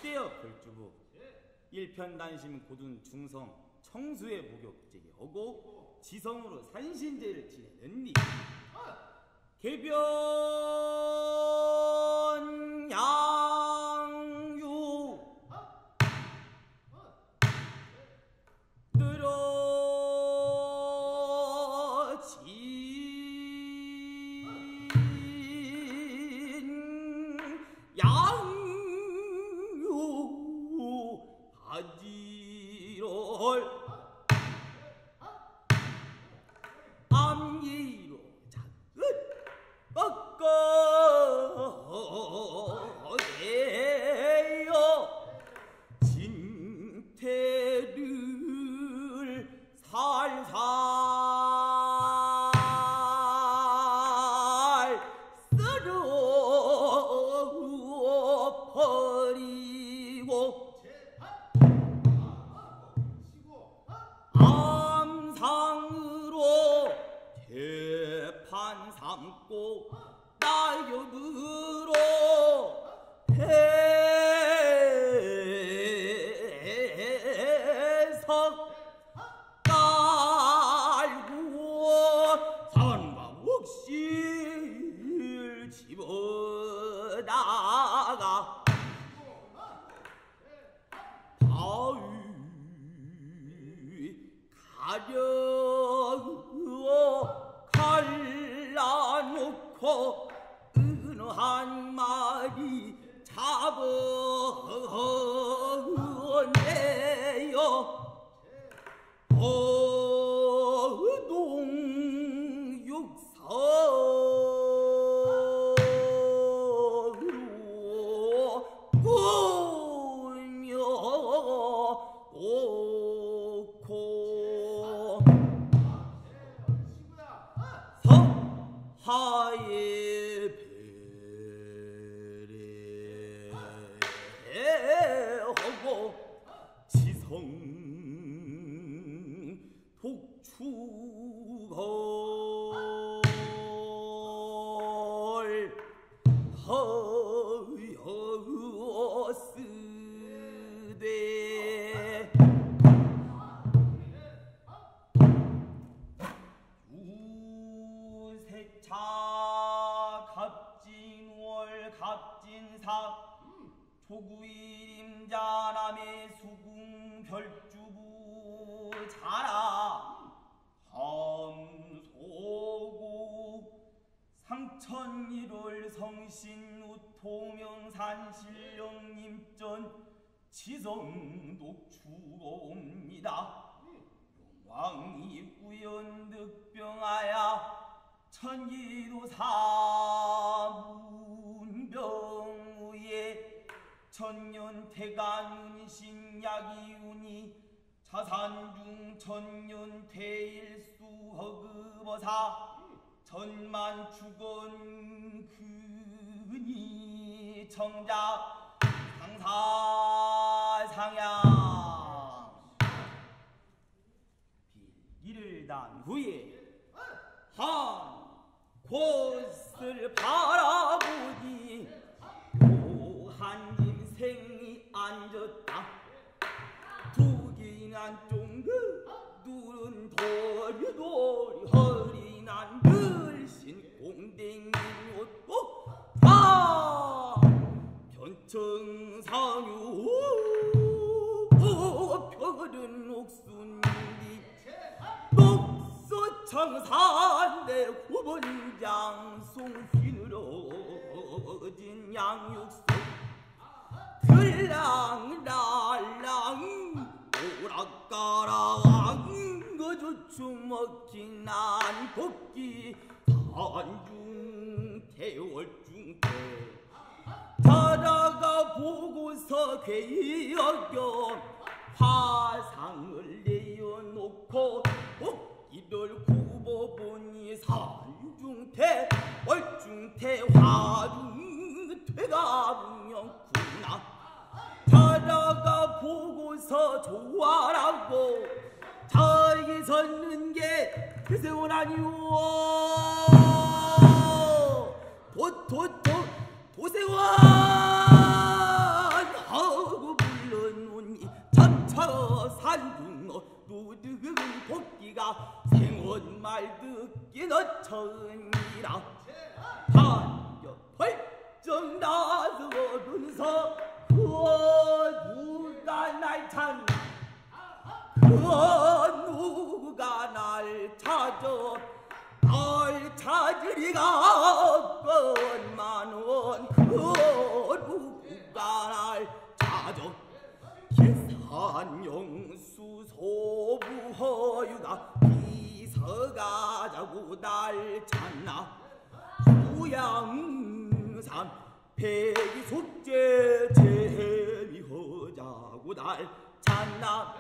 갈게요 별주부. 일편단심 고둔 중성 청수의 목욕제게 하고 지성으로 산신제를 지내는니 개변 양유 늘어진 양유 바지를 암기로 작은 꺾어내요 진태를 살살 썰어버리고 암상으로 재판 삼고 나여들어 해석 깔고 산과 옥실 집어다가 바위 가려 갈라놓고 어느 한 마리 잡아내요 어동육서로 꾸며 놓고 서하의 배례하고 지성 독추걸 허여쓰되 유세차 갑진월 갑진사 조구일임자남의 수궁 별주부 자라 함소구 상천일월 성신우 통영산 신령님전 지성독추고옵니다. 용왕이 우연득병하야 천기도 사문병우에 천년태간윤신약이우니 자산중 천년태일수허급어사 전만축원 근이 청작 상사상양 빌기를 단 후에 한 곳을 바라보니 한 인생이 앉았다. 두긴 안쪽 눈은 도리도리 허리난 늘신 공댕이 옷고 변청상유 펴른 옥순비 녹소청산내 후본장 송휘늘어진 양육소 들랑랄랑 오락가락 거주춤 먹힌 난 복기 단중 태월중태 자다가 보고서 괴여겨 화상을 내어놓고 복기를 굽어보니 산중태 월중태 화중태가 분명구나. 자다가 보고서 좋아라고 저기 섰는 게 그세월 아니오. 도세원 하고 자차 산중어 누드은 복기가 생원말 듣기는 천이라 반여 벌정 나서면서 그 누가 날 찾나 그 누가 날 찾아 날 찾으리가 없건만은 그 누가 날 찾아 계산용수 소부허유가 비서가자고 날 찾나 후양산 백이숙제 재미허자고 날 찾나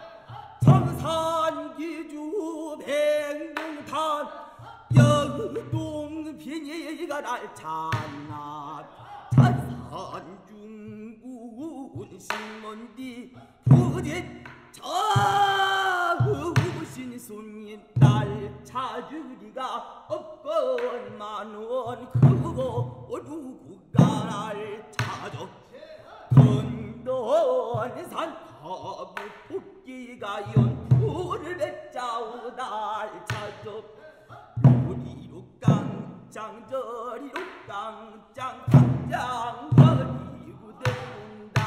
청산기주 백동탄 영동 비니가 날 찾나 찬산중군 신문디 부짓 저으신 손님 날 찾으리가 없건만은 그거 누구가 날 찾아 건던산 가부 복기가 연풀을 맺자오 날 찾아 요리로 깡짱 저리로 깡짱 깡짱 거리고 데운다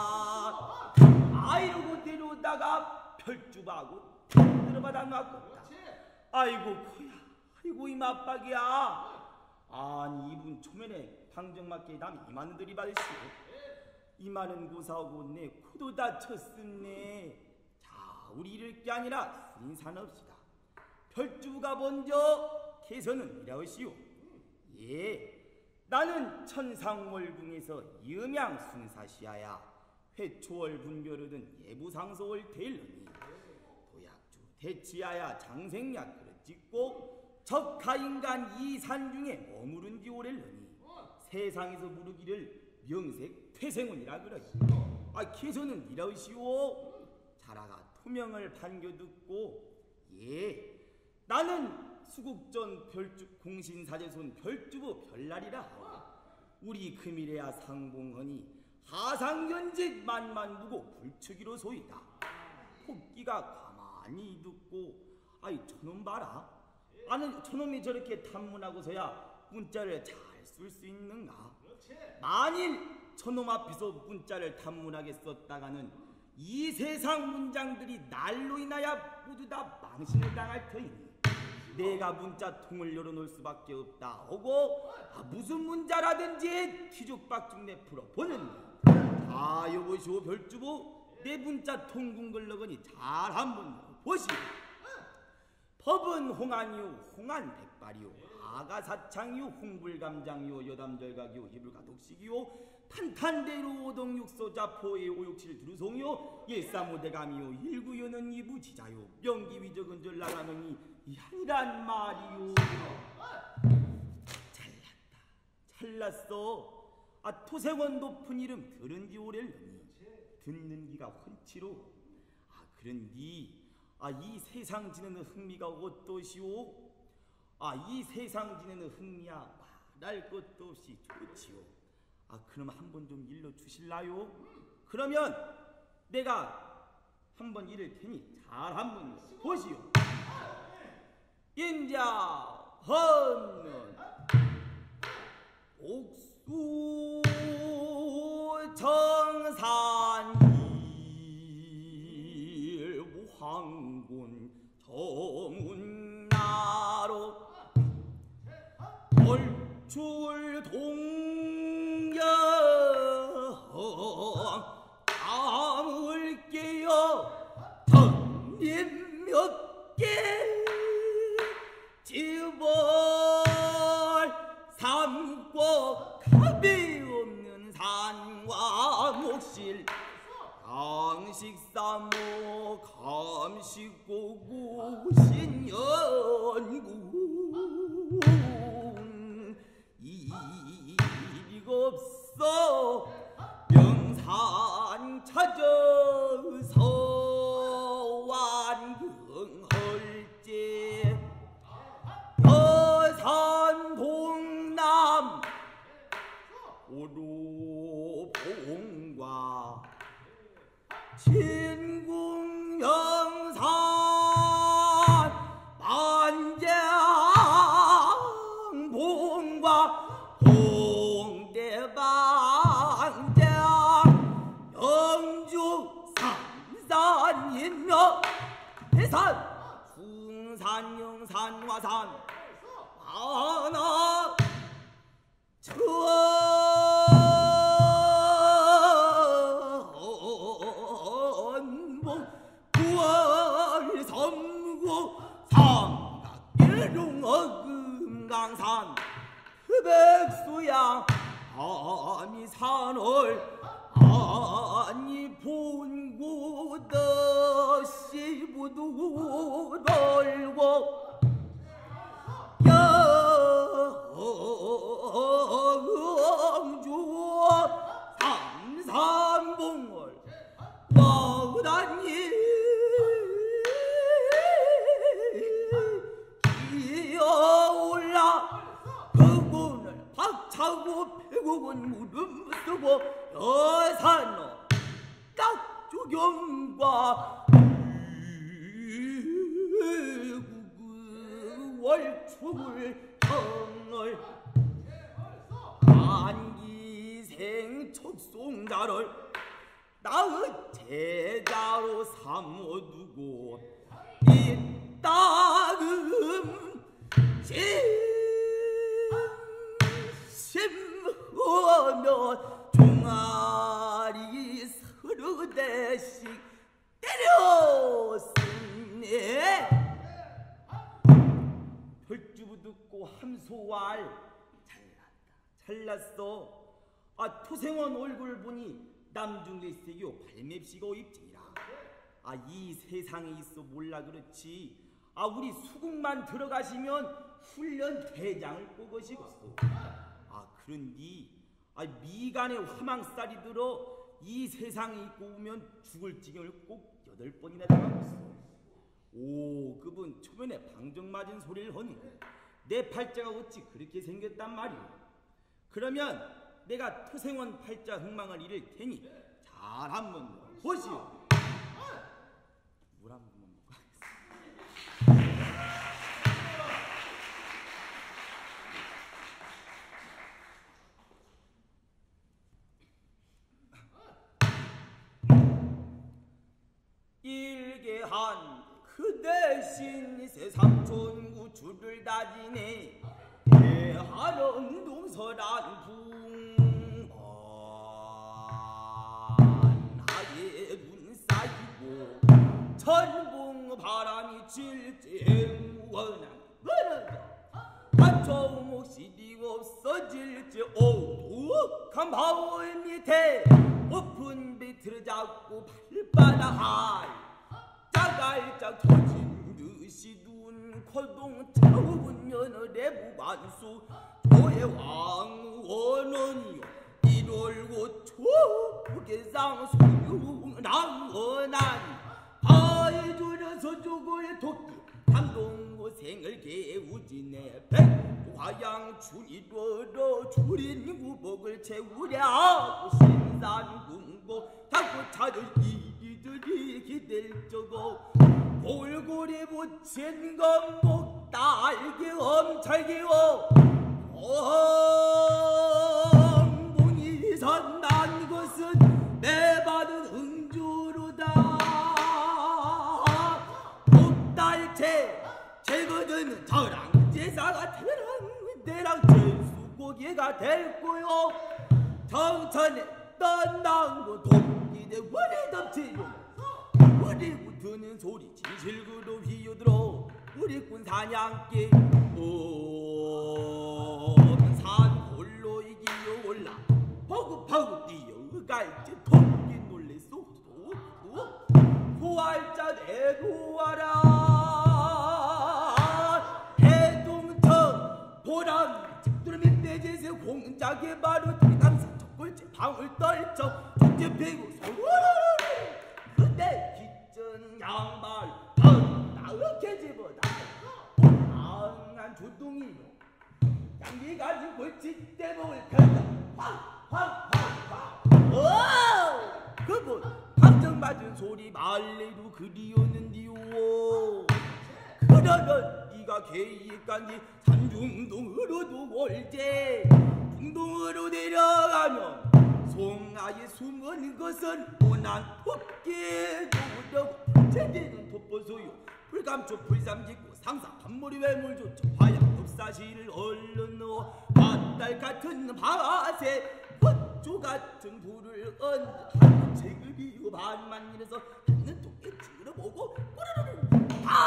아이러고 데려다가 별주하고 들어받아 놨겠다 아이고 코야 아이고 이 맞박이야 아니 이분 초면에 방정맞게 남 이만은 들이받으시오 이만은 고사하고 내 코도 다쳤었네 자 우리 이럴 게 아니라 순산없시다 별주가 먼저 개선은 이라으시오 예 나는 천상월궁에서 염양순사시하야 회초월 분별하던 예부상소월 대일러니 도약주 대치하야 장생약 그릇 짓고 적하인간 이산중에 머무른 지 오래려니 세상에서 부르기를 명색 퇴생원이라 그러시 아 개선은 이라으시오 자라가 토명을 반겨듣고 예 나는 수국전 별주 공신사제손 별주부 별날이라 우리 금일에야 상봉하니 하상견직 만만무고 불축이로 소이다 복기가 가만히 듣고 아이 저놈 봐라 아는 저놈이 저렇게 탐문하고서야 문자를 잘 쓸 수 있는가 만일 저놈 앞에서 문자를 탐문하게 썼다가는 이 세상 문장들이 날로 인하여 모두 다 망신을 당할 터이니 내가 문자통을 열어놓을 수밖에 없다 하고 무슨 문자라든지 뒤죽박죽 내풀어 보는 다 여보시오 별주부 내 문자통 궁글러거니 잘 한번 보시오 법은 홍안이요 홍안 백발이요 아가사창이요 홍불감장이요 여담절각이요 이불가독식이요 탄탄대로 오동육소자포의 오육칠 두루송이요 일사무대감이요 일구여는 이부지자요 명기위적은 전라가능이 이 아니란 말이요 잘났어 아 토생원 높은 이름 들은지 오래려니 듣는 기가 훤치로 아 그런디 아 이 세상 지내는 흥미가 어떠시오 아 이 세상 지내는 흥미야 말할 것도 없이 좋지요 아 그럼 한번 좀 일러주실라요 그러면 내가 한번 이를 테니 잘 한번 보시오 인자 헌는 옥수 정산일 무항군 저문나로 얼출 동영 암을 깨어 던님 몇 개 집을 삼고 값이 없는 산과 목실 강식사모 감식고구 신연군 이리가 없어 명산 찾아서 완경헐제 여산 동남 오로봉과 진 인며 대산 숭산 영산 화산 하나 전봉 구월섬구 삼각계룡어금강산 흑백수양 아미산을 아니 본고도 시부도 돌고 영주 삼삼봉을 와우다니 기어올라 그군을 박차고 배국은 무릎 쓰고 여산로 딱조경과 월축을 청을 안기생 첩송자를 나의 제자로 삼어두고 이 따금 심심하면 종아리 서너 대씩 때렸으네. 혈주부 듣고 함소왈 잘났어. 토생원 얼굴 보니 남중일색이요 발맵시고 입증이라. 이 세상에 있어 몰라 그렇지. 우리 수국만 들어가시면 훈련 대장을 뽑으시겠어. 그런디 미간에 화망살이 들어 이 세상에 있고 오면 죽을 지경을 꼭 8번이나 당하겠어. 그분 초면에 방정 맞은 소리를 하니 내 팔자가 어찌 그렇게 생겼단 말이오. 그러면 내가 토생원 팔자 흥망을 이룰 테니 잘 한번 보시오. 물 한 번만 먹고 하겠습니다. 일개한 그 대신 세상촌구 줄을 다지네. 대하는 동서란 붕하게 눈 쌓이고 천봉 바람이 질지 원한 한초목실이 없어질지 오두한 바울 밑에 높은 비틀을 잡고 발바닥 짜갈짝 터진 듯이 눈 콜동 차오은 연월의 무반수 조의 왕원원이요 이돌고 초계상 소유낭원한 바위 줄여서 죽을 토끼 감동고생을 개우지네 백화양 춘이로러 줄인 구복을 채우랴 신산궁고 닦고 찾을 이들이 기댈 적어 골고리 붙인 건목 딸기 엄찰기워 엉봉이 선난 것은 내 받은 응주로다. 목달채 제거든 저랑 제사가 대랑 제수고기가 될 거요. 정천에 떤당고 도끼대 원에 덮치요. 우리 붙는 소리 진실그로 휘어들어 우리꾼 사냥개 산 홀로 이기어 올라 버긋버긋 뛰어갈지 토끼 놀래 쏙쏙 구할자 내놓아라. 해동청 보람 집두름이 빼지세 공작에 바로 뒤담사 첫골째 방울 떨쳐 축제 패고 소로로로 그때 기전 양말 나으게 집어다 강한 주둥이로 양기 가진 골치 떼먹을 편다 확확확확 그분 감정 맞은 소리 말레로 그리웠는디요. 그러던 네가 계획간지 산중동으로도 멀제 중동으로 내려가면 송아에 숨은 것은 오난 토끼 노력 감초 불삼 짓고 상사 반머리 외물 좋죠 화양 덕사시를 얼른 넣어 밭달 같은 밭에 꽃조 같은 불을 얹어 책을 비우고 반만 일어서 닿는 통에 찔러보고 꼬르르르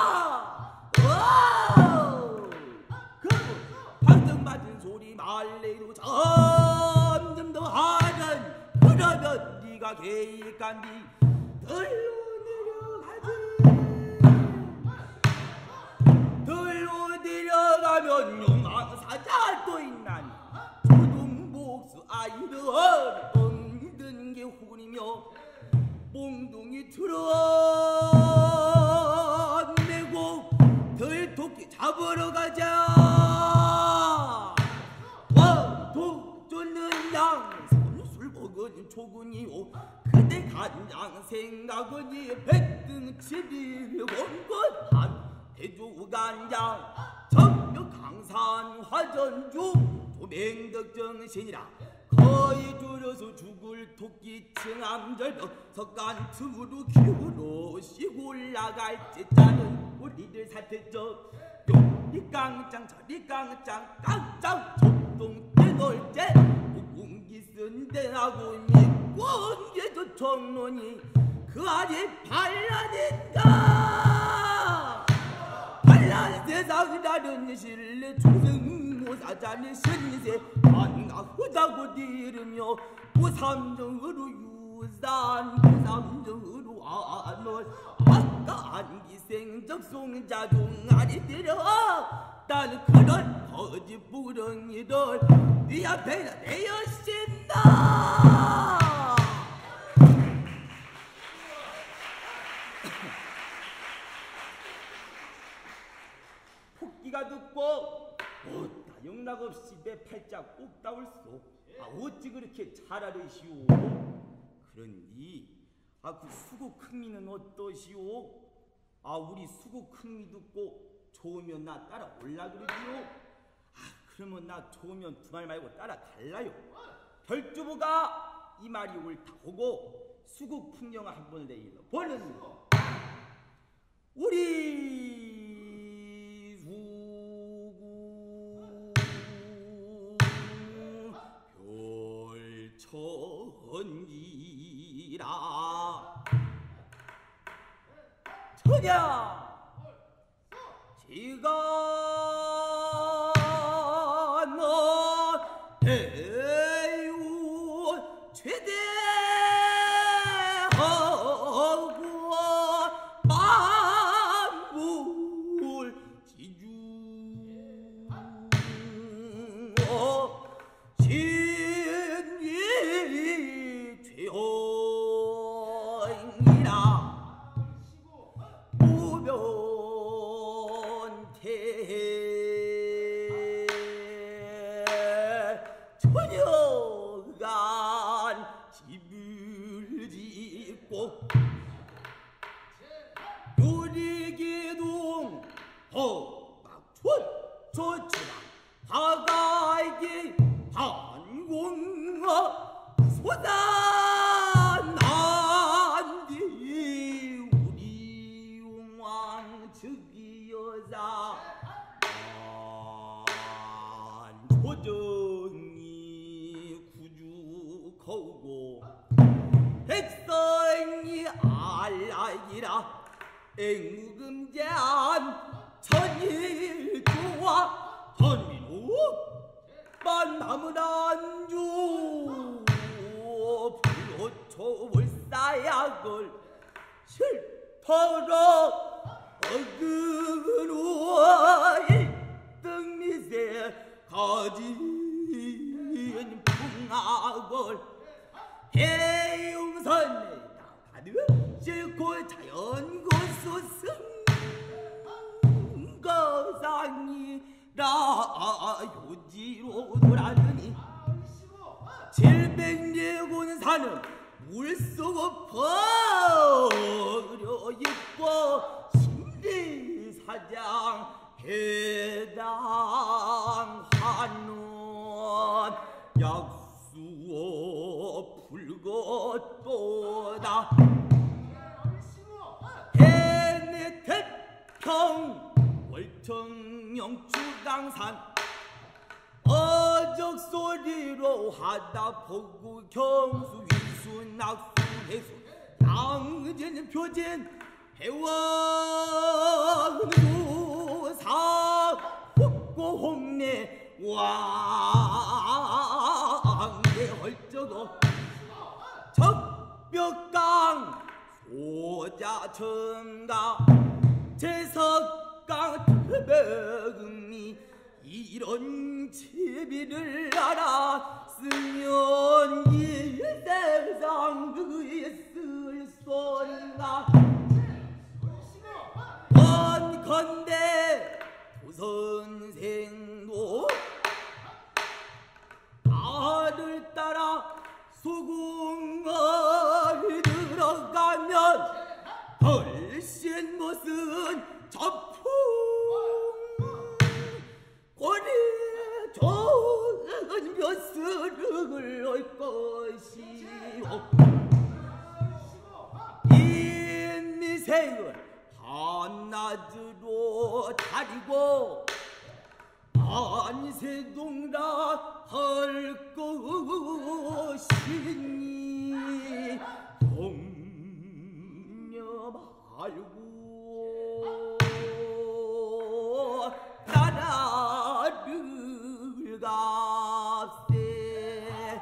그리고 방금 맞은 소리 말레이로 점점 더 하는 그러면 네가 개입간디 들로 내려가면 용왕사자 또 있나니 조동복수 아이들 엉든 게 후군이며 몽둥이 틀어내고 들토끼 잡으러 가자 원독 쫓는 양 손술 먹은 초군이요 그대 간장 생각은 이 백등치리를 본것한 대조간장 정력 강산 화전주 조맹덕정신이라 거의 줄여서 죽을 토끼 층암절벽 석간 틈으로 기울어 쉬고 올라갈지 짜는 우리들 사태적 요리 깡짱 저리 깡짱 깡짱 적동 떼놀제 공기 쓴데하고 미공개도 청론이 그 안에 반란인가 반란 세상이라는 신뢰 조승모사자는 신세 반가하다고 이르며 고삼정으로 유산 고삼정으로 안월 아까 안기생적 송자종 아리들여 나는 그런 거짓부렁이들 네 앞에나 내어신다 폭기가 듣고 어따 영락없이 내 팔자 꼭 닿을소 어찌 그렇게 잘하르시오 그런디 그 수국 흥미는 어떠시오 우리 수국 흥미 듣고 좋으면 나 따라 올라 그러지요 그러면 나 좋으면 두 말 말고 따라 갈라요 별주부가 이 말이 옳다 하고 수국 풍경을 한번 내일러 보는 우리 수국 별천지라 천야 지가 너 대우 최대하고 만물 지주 신위 최영이라 무변태 천여간 집을 짓고 요리기둥 허막촌 조치랑 하가이기 한공어 소단한디 우리 용왕 즉위 여사 조정이 구죽하고 백성이 알라이라 앵무금제한 천일조와 헌민호 만남은 안주 불호초월 사약을 실터러 어그로 일등미세 가진 풍악을 해용선에 나가는 실고 자연고수 승거상이라 요지로 돌아드니 700리군 사는 물속 버려 입고 심리사장 해당 한원 약수어 불것보다 해내 태평 청령 주강산 어적소리로 하다 보고 경수 위수 낙수 해수 양진 표진 해원도사 혹고 홍내 왕의 헐저도 적벽강 소자천가 제석강 특별금이 이런 제비를 알았으면 이 세상 그있을 소리가 원컨대 도선생도 나를 따라 소궁을 들어가면 훨씬 무슨 저풍 고리 좋은 벼슬을 올 것이오 인미생을 한낮으로 다리고 안세동라 할 것이니 동녀 말고 나라를 값세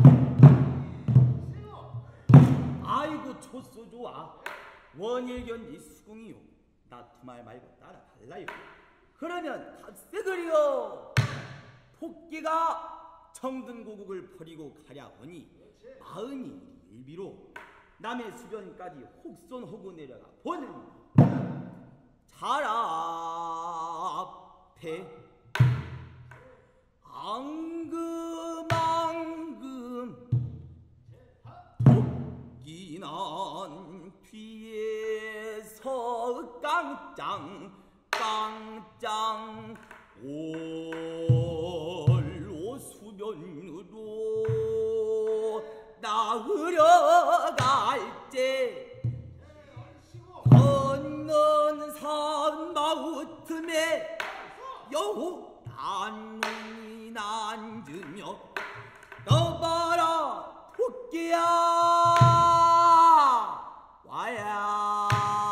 아이고 초소 좋아 원일견지 수궁이요 나 두말 말고 따라 달라요 그러면 탑세그리요 토끼가 청등고국을 버리고 가랴 하니 마흔이 일비로 남의 수변까지 혹손하고 내려가 보는 잘 앞에 앙금앙금 토끼난 뒤에서 깡짱 올로 수변으로 나으려갈때 건넌 산마우 틈에 여호 난눈이 난즈며 너 봐라 토끼야 와야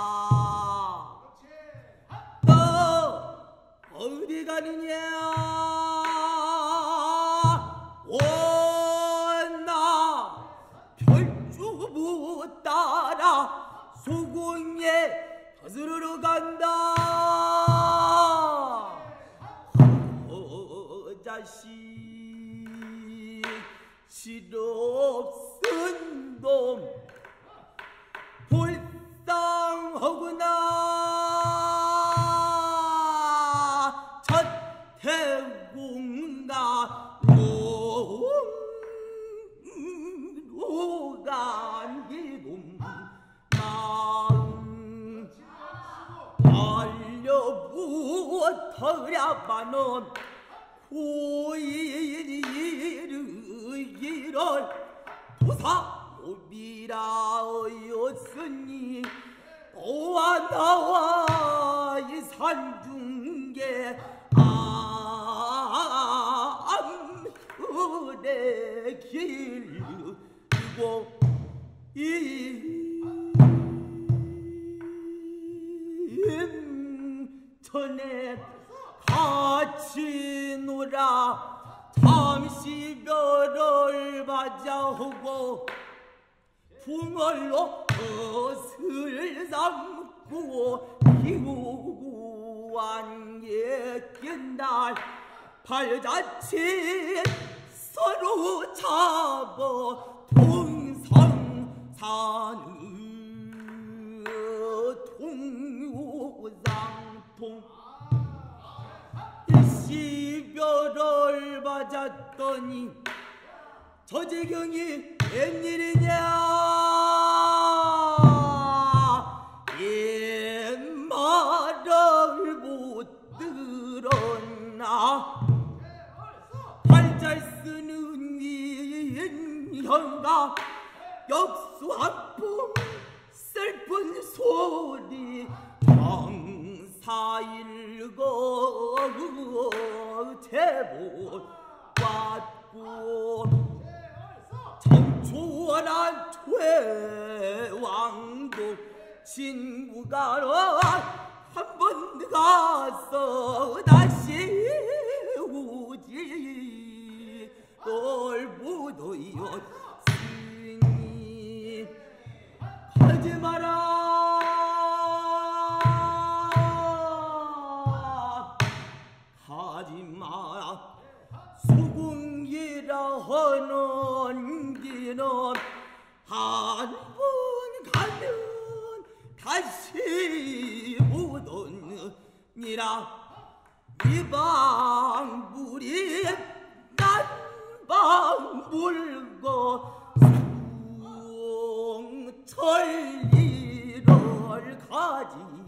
어디 가느냐 원나 별주부 따라 소궁에 거스르러 간다 자식 실없은 놈 불쌍하구나 태공가 로간기동 마음 알려부터랴마는 고일을 도사오비라였으니 너와 나와 이 산중계 암을의 길고 전에 같이 놀아 잠시 별을 맞아오고 붕얼로 엇을 삼고 기우고 안개낀 날 발자취 서로 잡어 동성사는 동요상통 시별을 맞았더니 저 지경이 웬일이냐 옛말을 못 들었나 팔잘 쓰는 인형과 역수 한풍 슬픈 소리 장사일고 해보았고 청초한 최왕도 친구가 한 번 가서 다시 오지 널 못오요 스님 가지 마라 가지 마라 수궁이라 하는 길은 한 번 가면 다시 못 오느니라 이방불이 난방 불고 숭천리를 가지